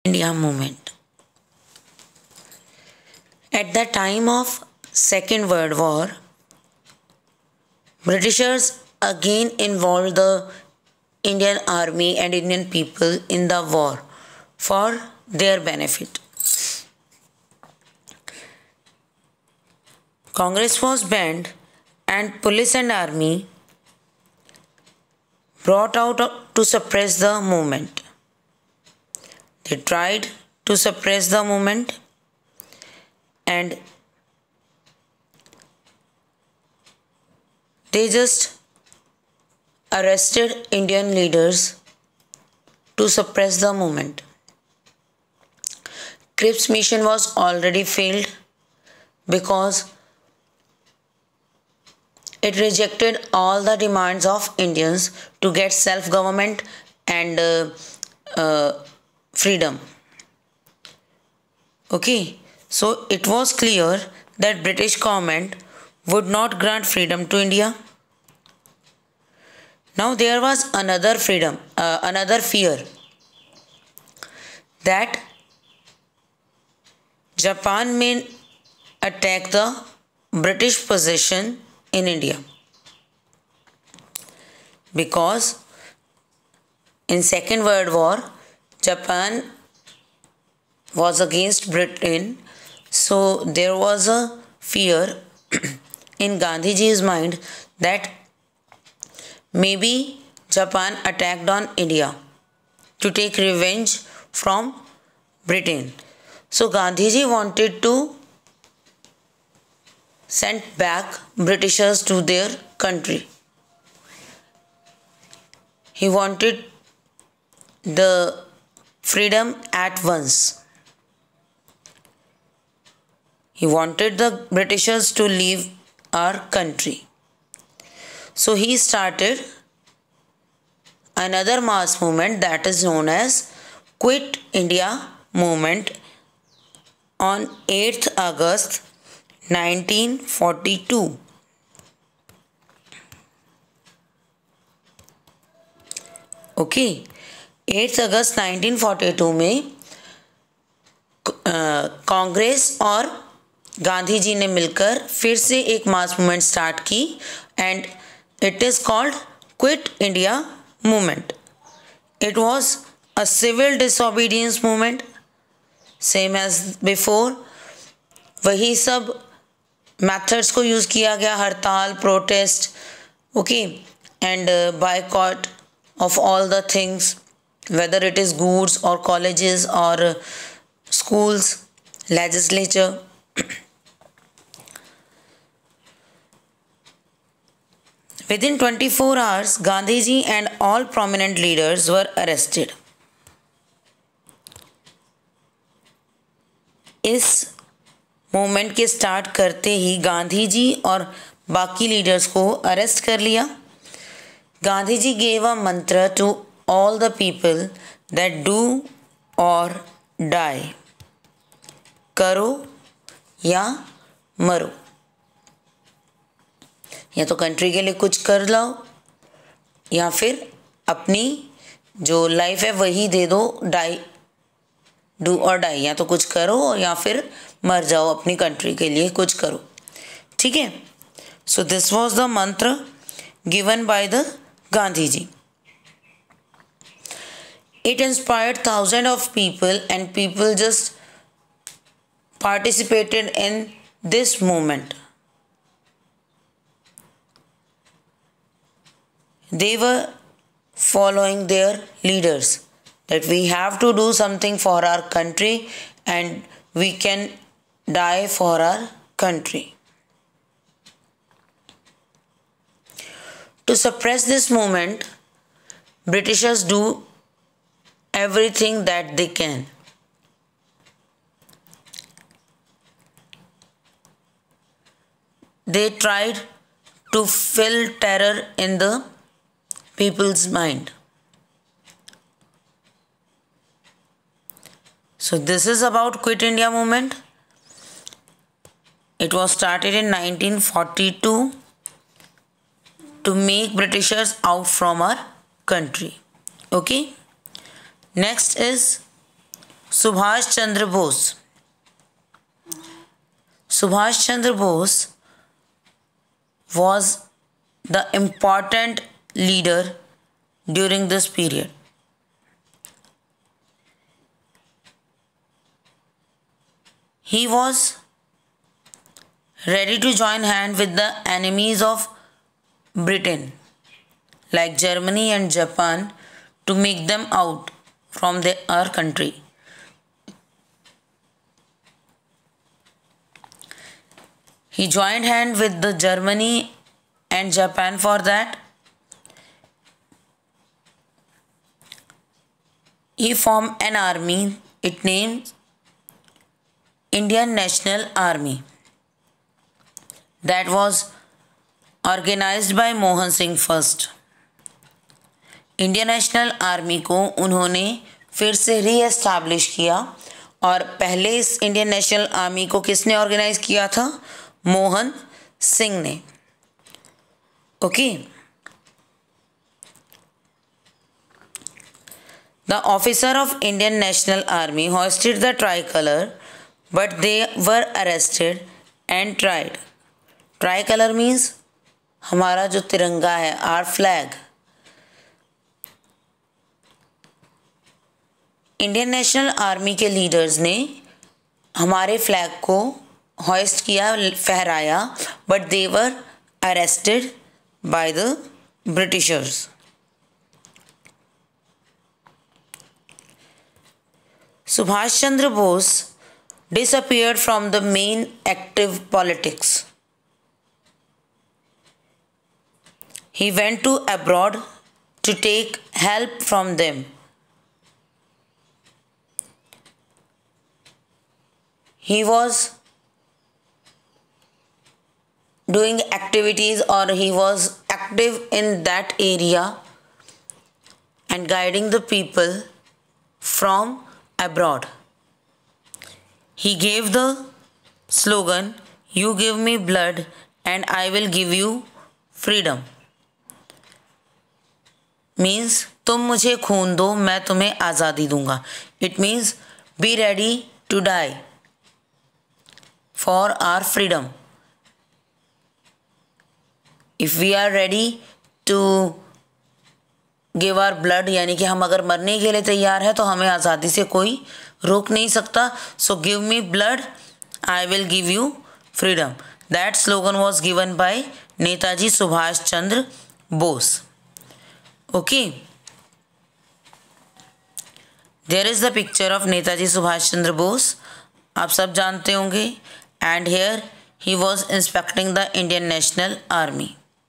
India movement. At the time of Second World War, Britishers again involved the Indian army and Indian people in the war for their benefit. Congress was banned and police and army brought out to suppress the movement. They tried to suppress the movement and they just arrested Indian leaders to suppress the movement. Cripps mission was already failed because it rejected all the demands of Indians to get self-government and freedom. Okay, so it was clear that British government would not grant freedom to India. Now there was another fear that Japan may attack the British possession in India, because in Second World War Japan was against Britain, so there was a fear in Gandhiji's mind that maybe Japan attacked on India to take revenge from Britain. So Gandhiji wanted to send back Britishers to their country. He wanted the freedom at once. He wanted the Britishers to leave our country. So he started another mass movement that is known as Quit India movement on 8th August 1942. Okay, 8 अगस्त 1942 में कांग्रेस और गांधी जी ने मिलकर फिर से एक mass movement start की and it is called quit India movement. It was a civil disobedience movement same as before. वही सब मेथड्स को यूज़ किया गया, हड़ताल, protest, okay, and boycott of all the things, whether it is goods or colleges or schools, legislature. Within 24 hours, Gandhiji and all prominent leaders were arrested. इस movement के start करते ही गांधी जी और बाकी लीडर्स को अरेस्ट कर लिया. Gandhiji gave a mantra to all the people that do or die. करो या मरो. या तो कंट्री के लिए कुछ कर लाओ या फिर अपनी जो लाइफ है वही दे दो. डाई, डू और डाई, या तो कुछ करो या फिर मर जाओ, अपनी कंट्री के लिए कुछ करो. ठीक है. So this was the mantra given by the Gandhiji. It inspired thousands of people and people just participated in this movement. They were following their leaders that we have to do something for our country and we can die for our country. To suppress this movement, Britishers do everything that they can. They tried to fill terror in the people's mind. So this is about Quit India movement. It was started in 1942 to make Britishers out from our country. Okay. Next is Subhash Chandra Bose. Subhash Chandra Bose was the important leader during this period. He was ready to join hand with the enemies of Britain, like Germany and Japan, to make them out from our country. He joined hand with the Germany and Japan for that. He formed an army. It named Indian National Army. That was organized by Mohan Singh first. Indian National Army को उन्होंने फिर से re-establish किया और पहले इस Indian National Army को किसने ऑर्गेनाइज किया था? मोहन सिंह ने. Okay. The officer of Indian National Army hoisted the tricolor, but they were arrested and tried. Tricolor means हमारा जो तिरंगा है, our flag. Indian National Army के लीडर्स ने हमारे फ्लैग को हॉइस्ट किया, फहराया, but they were arrested by the Britishers. Subhash Chandra Bose disappeared from the main active politics. He went to abroad to take help from them. He was doing activities, or he was active in that area and guiding the people from abroad. He gave the slogan, "You give me blood and I will give you freedom." Means तुम मुझे खून दो, मैं तुम्हें आज़ादी दूंगा. It means be ready to die for our freedom. If we are ready to give our blood, यानी कि हम अगर मरने के लिए तैयार हैं तो हमें आज़ादी से कोई रोक नहीं सकता. So give me blood, I will give you freedom. That slogan was given by Netaji Subhash Chandra Bose. Okay. There is the picture of Netaji Subhash Chandra Bose. आप सब जानते होंगे. And here he was inspecting the Indian National Army.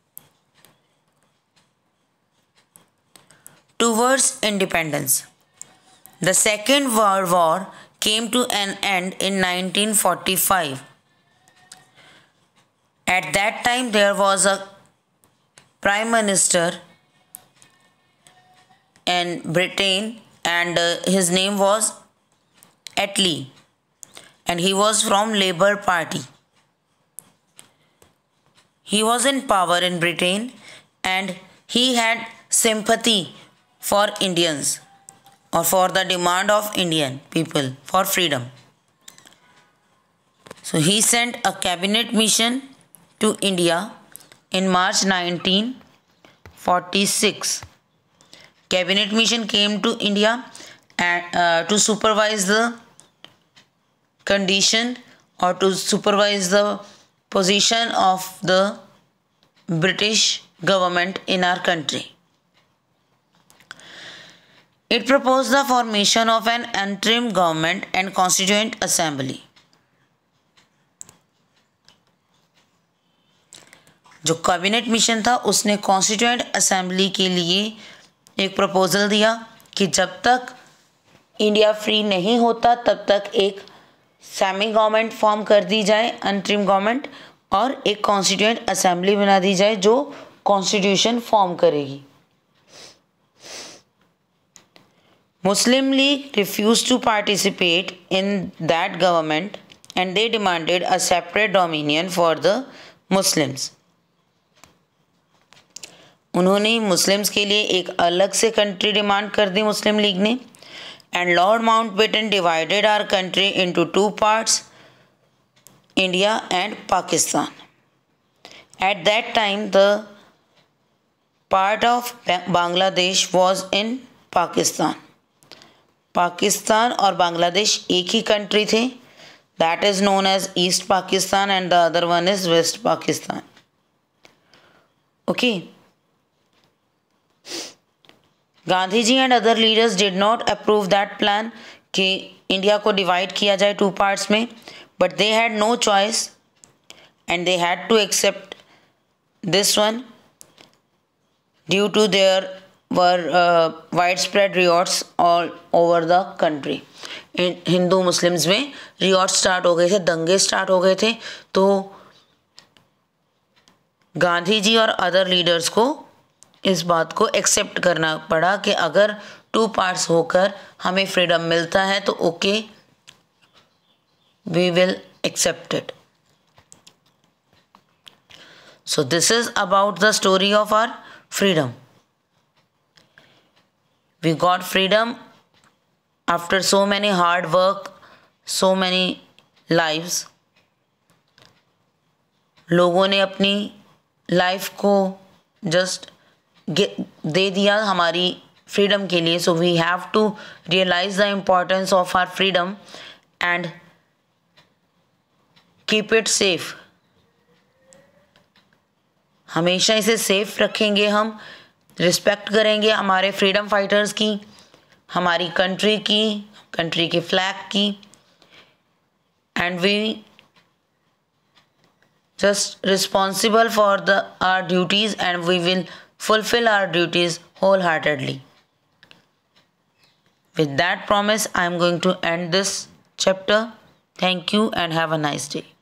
Towards independence. The Second World War came to an end in 1945. At that time there was a Prime Minister in Britain, and his name was Attlee. And he was from Labour Party. He was in power in Britain and he had sympathy for Indians, or for the demand of Indian people for freedom. So he sent a cabinet mission to India in March 1946. Cabinet mission came to India and to supervise the condition, or to supervise the position of the British government in our country. It proposed the formation of an interim government and constituent assembly. जो cabinet mission था उसने constituent assembly के लिए एक proposal दिया कि जब तक इंडिया फ्री नहीं होता तब तक एक सेमी गवर्नमेंट फॉर्म कर दी जाए, अंतरिम गवर्नमेंट, और एक कॉन्स्टिट्यूएंट असेंबली बना दी जाए जो कॉन्स्टिट्यूशन फॉर्म करेगी. Muslim League refused to participate in that government and they demanded a separate dominion for the Muslims. उन्होंने मुस्लिम्स के लिए एक अलग से कंट्री डिमांड कर दी मुस्लिम लीग ने. and Lord Mountbatten divided our country into two parts, India and Pakistan. At that time, the part of Bangladesh was in Pakistan. Pakistan और बांग्लादेश एक ही कंट्री थे. That is known as East Pakistan and the other one is West Pakistan. Okay. Gandhi ji and other leaders did not approve that plan कि India को divide किया जाए two parts में, but they had no choice and they had to accept this one due to their were widespread riots all over the country. Hindu Muslims में riot start हो गए थे, दंगे स्टार्ट हो गए थे. तो गांधी जी और अदर लीडर्स को इस बात को एक्सेप्ट करना पड़ा कि अगर टू पार्ट्स होकर हमें फ्रीडम मिलता है तो okay, we will accept it. So this is about the story of our freedom. We got freedom after so many hard work, so many lives. लोगों ने अपनी लाइफ को जस्ट दे दिया हमारी फ्रीडम के लिए. So we have to realise the importance of our freedom and keep it safe. हमेशा इसे सेफ रखेंगे, हम रिस्पेक्ट करेंगे हमारे फ्रीडम फाइटर्स की, हमारी कंट्री की, कंट्री के फ्लैग की, and we just responsible for our duties and we will fulfill our duties wholeheartedly. With that promise, I am going to end this chapter. Thank you and have a nice day.